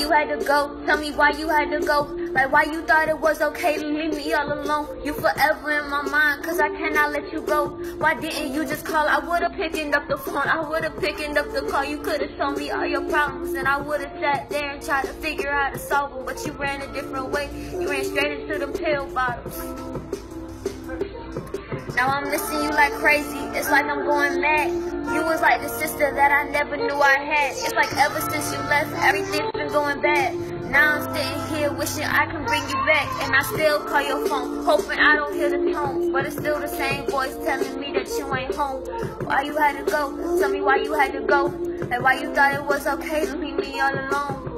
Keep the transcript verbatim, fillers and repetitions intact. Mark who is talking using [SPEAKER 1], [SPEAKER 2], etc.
[SPEAKER 1] you had to go? Tell me why you had to go. Like why you thought it was okay to leave me all alone. You forever in my mind, cause I cannot let you go. Why didn't you just call? I would've picked up the phone, I would've picked up the call. You could've shown me all your problems, and I would've sat there and tried to figure out how to solve them. But you ran a different way, you ran straight into them pill bottles. Now I'm missing you like crazy, it's like I'm going mad. You was like the sister that I never knew I had. It's like ever since you left, everything's been going bad. Now I'm sitting here wishing I can bring you back, and I still call your phone, hoping I don't hear the tone. But it's still the same voice telling me that you ain't home. Why you had to go? Tell me why you had to go. Like why you thought it was okay to leave me all alone.